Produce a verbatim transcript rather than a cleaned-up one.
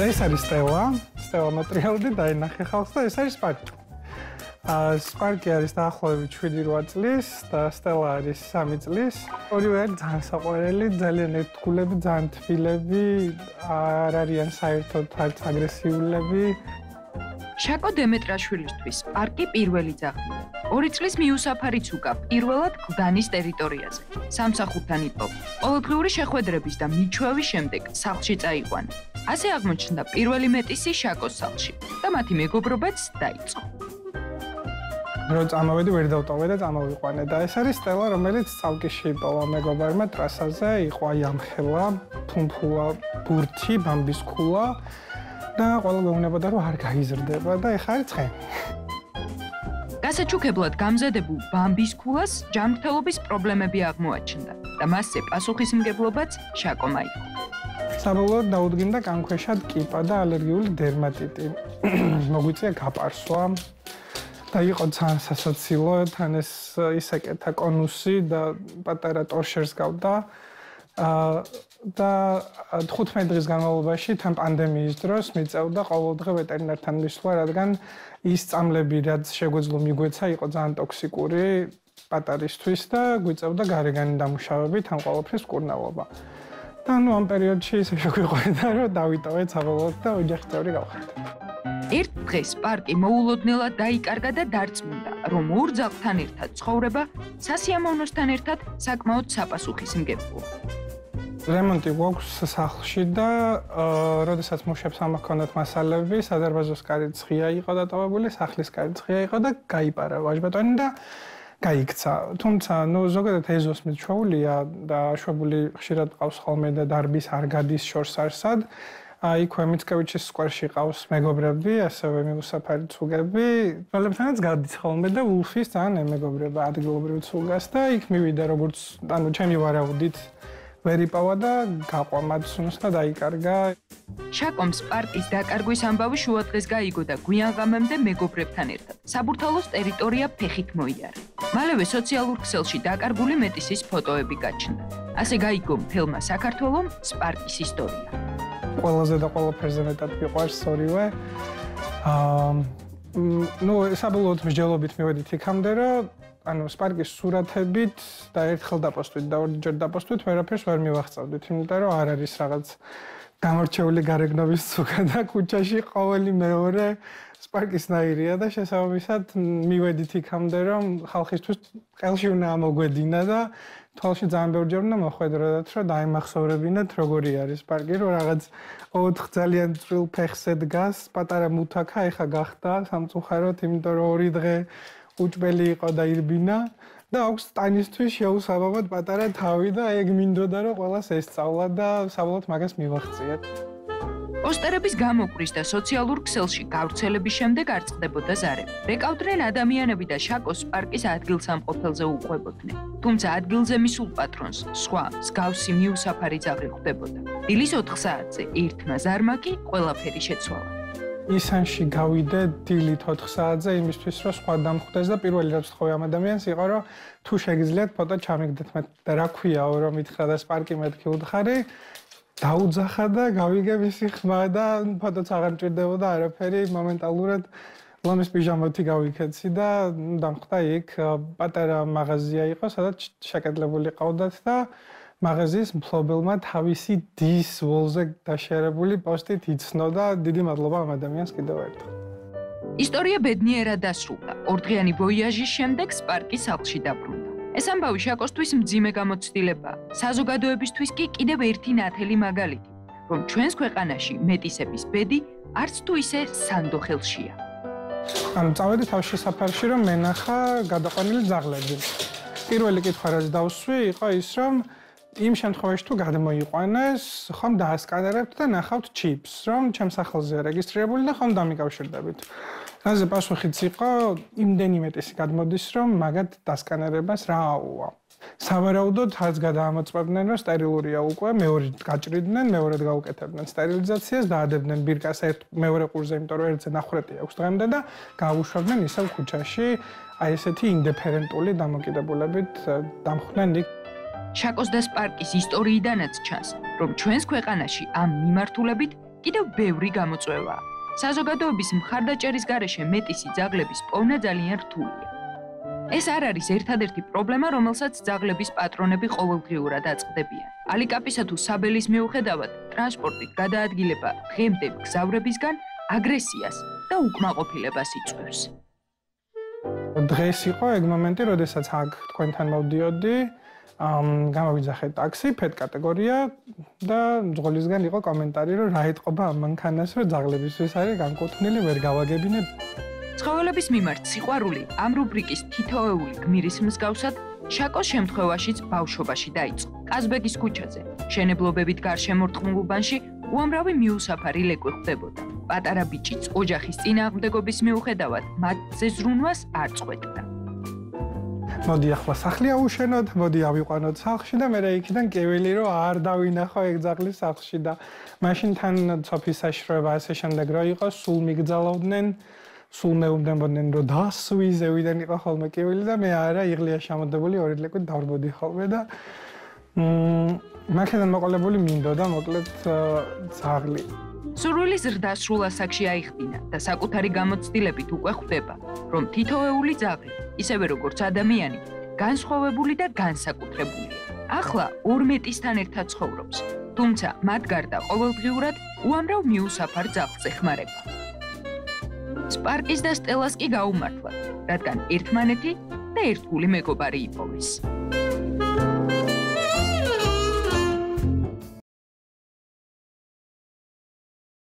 ეს არის სტელა, სტელა მოტრიალდი დაინახე ხალხს და ეს არის პარკი. პარკი არის დაახლოებით შვიდი რვა წლის და სტელა არის სამი წლის. ორივე არის ძალიან საყვარელი, ძალიან ერთგულები, ძალიან თბილები, არ არიან საერთოდ არც აგრესიულები. შაკო დემეტრაშვილისთვის პარკი პირველი ძაღლია. ორი წლის მიუსაფარიც უკავ პირველად გდანის ტერიტორიაზე. სამსახურთან იყო. ყოველდღიური შეხვედრების და მიჩვევის შემდეგ სახლში წაიყვანა. ასე აღმოჩნდა პირველი მეტისი შაკოს სახლში და მათი მეგობრობაც დაიწყო. რო წამოვედი ვერ დავტოვე და წამოვიყვანე და ეს არის სტელა, რომელიც წავკიში იპოვა მეგობარმა ტრასაზე, იყო აი ამხელა, ფუმფულა, ბურთი, ბამბის ქულა და ყველა გეუბნებოდა რომ არ გაიზრდება და ეხა არის ცხენი. გასაჩუქებლად გამზადებულ ბამბის ქულას ჯანმრთელობის პრობლემები აღმოაჩნდა და მასზე პასუხისმგებლობაც შაკომა იყო. საბოლოოდ დაუდგინდა კანქვეშად კიპა და ალერგიული დერმატიტი. მოგვიწია გაპარსვა და იყო ძალიან სასაცილო, თან ეს ისეკეთა კონუსი და პატარა ტორშერს გავდა. და თხუთმეტი დღის განმავლობაში თან პანდემიის დროს მიწევდა ყოველდღე ვეტერინართან მისვლა, რადგან ის წამლები, რაც შეგვეძლო მიგვეცა, იყო ძალიან ტოქსიკური პატარისთვის და გვიწევდა გარეგანი დამუშავებით ამ ყოველფრის მკურნალობა. და ნუ ამ პერიოდში ისე შეგვიყვარდა, რომ დავიტოვეთ საბოლოოდ და ოჯახის წევრი გავხართ. ერთ დღეს პარკი მოულოდნელად დაიკარგა და დარწმუნდა, რომ ორ ძაღლთან ერთად ცხოვრება სასიამოვნოსთან ერთად საკმაოდ საპასუხისმგებლოა. რემონტი გვაქვს სახლში და როდესაც მუშებს ამ ჰქონდათ მასალები, სადარბაზოს კარიც ღია იყო დატოვებული, სახლის კარიც ღია იყო და გაიპარა ვაჟბატონი და გაიქცა. თუმცა, ნუ ზოგადად ეზოს მიჩვეულია და აშვებული ხშირად ყავს ხოლმე და დარბის არ გადის შორს არსად. იქვე მიცკევიჩის სკვერში ყავს მეგობრები, ასევე მიუსაფარი ცუგები. ძველებთანაც გადის ხოლმე და ულფის ძალიან ემეგობრება ადგილობრივ ცუგას და იქ მივიდა როგორც, ანუ ჩემი ვარაუდით ვერ იპავა და გაყვა მადსუნს და დაიკარგა. შაკომს პარკის დაკარგვის ამბავი შუადღეს გაიგო და გვიან ღამემდე მეგობრებთან ერთად საბურთალოს ტერიტორია ფეხით მოიარა. მალევე სოციალურ ქსელში დაკარგული მეტისის ფოტოები გაჩნდა. ასე გაიგო მთელმა საქართველომ პარკის ისტორია. ყველაზე და ყველაფერზე მეტად მიყვარს ორივე. აა ნუ საბოლოოდ მსჯელობით მივედით იქამდე, რომ ანუ პარკის სურათებით და ერთხელ დაპოსტვით და ორჯერ დაპოსტვით ვერაფერს ვერ მივახწევდით, იმიტომ რომ არ არის რაღაც გამორჩეული გარეგნობის ცუგა და ქუჩაში ყოველი მეორე პარკისნაირია და შესაბამისად მივედით იქამდე, რომ ხალხისთვის ყელში უნდა ამოგვედინა და თვალში ძალიან ბევრჯერ უნდა მოხვედროდათ, რომ დაიმახსოვრებინათ როგორი არის პარკი, რომ რაღაც ოთხ ძალიან წვრილ ფეხზე დგას, პატარა მუთაქა ეხა გახდა სამწუხაროდ, იმიტომ რომ ორი დღე უჭბელი იყო და ირბინა და აქვს ტანისთვის შეუსაბამოდ პატარა თავი და ეგ მინდოდა რომ ყველას ესწავლა და საბოლოოდ მაგას მივახციეთ. პოსტერების გამოკვრის და სოციალურ ქსელში გავრცელების შემდეგ არ წყდებოდა ზარები. რეკავდნენ ადამიანები და შაკოს პარკის ადგილსამყოფელზე უყვებოდნენ. თუმცა ადგილზე მისულ პატრონს სხვა მსგავსი მიუსაფარი ძაღლი ხვდებოდა. დილის ოთხ საათზე ერთმა ზარმა კი ყველაფერი შეცვალა. ისანში გავიდე დილით ოთხ საათზე იმისთვის, რომ სხვა დამხვდეს და პირველი რაც ვთხოვე ამ ადამიანს იყო, რომ თუ შეგიძლიათ ფოტო ჩამიგდეთ მე და რა ქვიაო, რომ მითხრა და პარკი მეთქი უთხარი, დაუძახა და გავიგე მისი ხმა და ფოტოც აღარ მჭირდებოდა არაფერი, მომენტალურად ლომის პიჟამოთი გავიქეცი და დამხვდა იქ პატარა მაღაზია იყო, სადაც შეკედლებული ყავდათ და მაღაზიის მფლობელმა თავისი დის ვოლზე დაშერებული პოსტით იცნო და დიდი მადლობა ამ ადამიანს კიდევ ერთხელ. ისტორია ბედნიერად დასრულდა. ორდღიანი ვოიაჟის შემდეგ პარკი სახლში დაბრუნდა. ეს ამბავი შაკოსთვის მძიმე გამოცდილებაა. საზოგადოებისთვის კი კიდევ ერთი ნათელი მაგალითი, რომ ჩვენს ქვეყანაში მეტისების ბედი არც თუ ისე სანდო ხელშია. ანუ წავედი თავში საფარში, რომ მენახა გადაყვანილი ძაღლები. პირველი კითხვა რაც დავსვი იყო ის, რომ იმ შემთხვევაში თუ გადმოიყვანეს, ხომ დაასკანერებთ და ნახავთ ჩიპს, რომ ჩემს სახელზე რეგისტრირებული და ხომ დამიკავშირდებით. რაზე პასუხიც იყო, იმდენი მეტისი გადმოდის, რომ მაგათ დასკანერებას რა აუვა. სავარაუდოდ არც გადაამოწმებდნენ, რომ სტერილურია უკვე, მეორედ გაჭრიდნენ, მეორედ გაუკეთებდნენ სტერილიზაციას, დაადებდნენ ბირკას ერთ მეორე ყურზე, იმიტომ რომ ერთზე ნახრეტი აქვს დღემდე და გაუშვებდნენ ისევ ქუჩაში, აი ესეთი ინდიფერენტული დამოკიდებულებით დამხვდნენ იქ. შაკოს და პარკის ისტორიიდანაც ჩანს, რომ ჩვენს ქვეყანაში ამ მიმართულებით კიდევ ბევრი გამოწვევაა. საზოგადოების მხარდაჭერის გარეშე მეტისი ძაღლების პოვნა ძალიან რთულია. ეს არ არის ერთადერთი პრობლემა, რომელსაც ძაღლების პატრონები ყოველდღიურად აწყდებიან. ალიკაპისა თუ საბელის მიუხედავად, ტრანსპორტით გადაადგილება დღემდე მგზავრებისგან აგრესიას და უკმაყოფილებას იწვევს. დღეს იყო ეგ მომენტი, როდესაც აქ თქვენთან მოვდიოდი, გამოვიძახე ტაქსი, ფეთ კატეგორია და ძღოლისგან იყო კომენტარი, რომ რა ეთყობა ამ მანქანას, რომ ძაღლებისთვის არის განკუთვნილი, ვერ გავაგებინებ. ცხოველების მიმართ სიყვარული ამ რუბრიკის თითოეული გმირის მსგავსად შაკოს შემთხვევაშიც ბავშვობაში დაიწყო. კაზბეგის ქუჩაზე, შენებლობებით გარშემორტყმულ უბანში უამრავი მიუსაფარი ლეკვი ხვდებოდა. პატარა ბიჭიც ოჯახის წინააღმდეგობის მიუხედავად მათზე ზრუნვას არ წყვეტდა. მოდი ახლა სახლი აუშენოთ, მოდი ავიყვანოთ სახლში და მე რა იქიდან კეველი რომ არ დავინახო ეგ ძაღლის სახლში და მაშინ თან ცოფის საშროება ასე შემდეგ რო იყო, სულ მიგძალავდნენ, სულ მეუბნებოდნენ რომ დასვი ზევიდან იყო ხოლმე კეველი და მე არა იღლია შემოდებული ორი ლეკვით დავრბოდი ხოლმე და მაქედან მოყოლებული მინდოდა მოკლედ ძაღლი. სურვილი ზრდა სრულ ასაკში აიხდინა და საკუთარი გამოცდილებით უკვე ხვდება, რომ თითოეული ძაღლი, ისევე როგორც ადამიანი, განსხვავებული და განსაკუთრებულია. ახლა ორ მეტისთან ერთად ცხოვრობს, თუმცა მათ გარდა ყოველდღიურად უამრავ მიუსაფარ ძაღლს ეხმარება. პარკის და სტელას კი გაუმართლათ, რადგან ერთმანეთი და ერთგული მეგობარი იპოვეს.